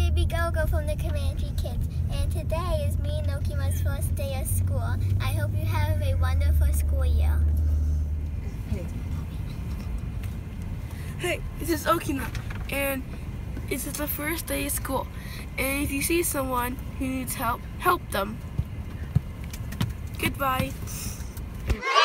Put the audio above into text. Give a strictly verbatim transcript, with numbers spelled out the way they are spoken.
Baby Go-Go from the Comanche Kids, and today is me and Okima's first day of school. I hope you have a wonderful school year. Hey, this is Okina, and this is the first day of school. And if you see someone who needs help, help them. Goodbye.